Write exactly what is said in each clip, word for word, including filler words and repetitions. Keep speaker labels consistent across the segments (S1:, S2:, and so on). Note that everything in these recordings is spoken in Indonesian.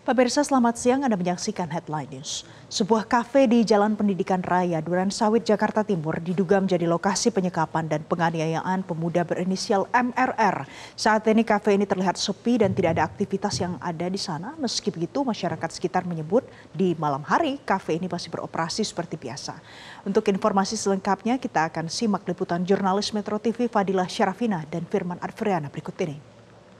S1: Pemirsa, selamat siang. Anda menyaksikan Headline News. Sebuah kafe di Jalan Pendidikan Raya, Durensawit, Jakarta Timur diduga menjadi lokasi penyekapan dan penganiayaan pemuda berinisial M R R. Saat ini kafe ini terlihat sepi dan tidak ada aktivitas yang ada di sana. Meski begitu, masyarakat sekitar menyebut di malam hari kafe ini masih beroperasi seperti biasa. Untuk informasi selengkapnya, kita akan simak liputan jurnalis Metro T V Fadilah Syarafina dan Firman Advriana berikut ini.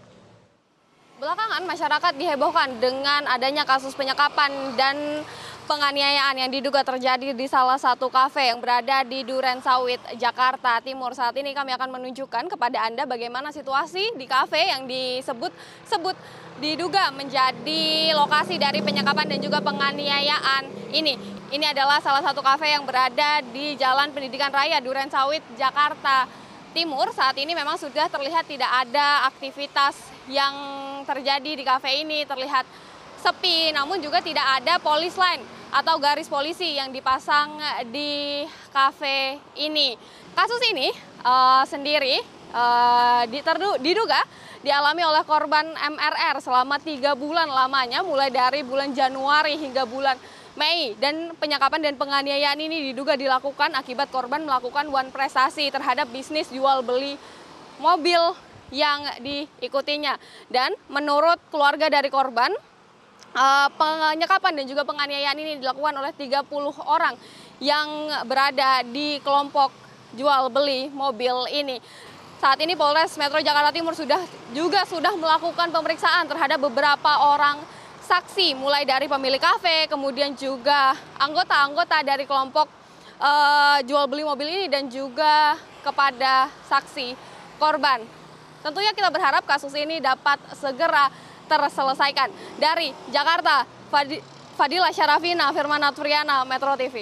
S2: Belakangan masyarakat dihebohkan dengan adanya kasus penyekapan dan penganiayaan yang diduga terjadi di salah satu kafe yang berada di Durensawit, Jakarta Timur. Saat ini kami akan menunjukkan kepada Anda bagaimana situasi di kafe yang disebut-sebut diduga menjadi lokasi dari penyekapan dan juga penganiayaan ini. Ini adalah salah satu kafe yang berada di Jalan Pendidikan Raya, Durensawit, Jakarta Timur. Saat ini memang sudah terlihat tidak ada aktivitas yang terjadi di kafe ini, terlihat sepi, namun juga tidak ada polis line atau garis polisi yang dipasang di kafe ini. Kasus ini uh, sendiri uh, diduga dialami oleh korban M R R selama tiga bulan lamanya, mulai dari bulan Januari hingga bulan Mei, dan penyekapan dan penganiayaan ini diduga dilakukan akibat korban melakukan wan prestasi terhadap bisnis jual beli mobil yang diikutinya. Dan menurut keluarga dari korban, penyekapan dan juga penganiayaan ini dilakukan oleh tiga puluh orang yang berada di kelompok jual beli mobil ini. Saat ini Polres Metro Jakarta Timur sudah juga sudah melakukan pemeriksaan terhadap beberapa orang saksi, mulai dari pemilik kafe, kemudian juga anggota-anggota dari kelompok uh, jual beli mobil ini, dan juga kepada saksi korban. Tentunya kita berharap kasus ini dapat segera terselesaikan. Dari Jakarta, Fadilah Syarafina, Firman Advriana, Metro T V.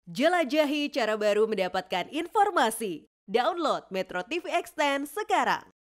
S3: Jelajahi cara baru mendapatkan informasi. Download Metro T V Extend sekarang.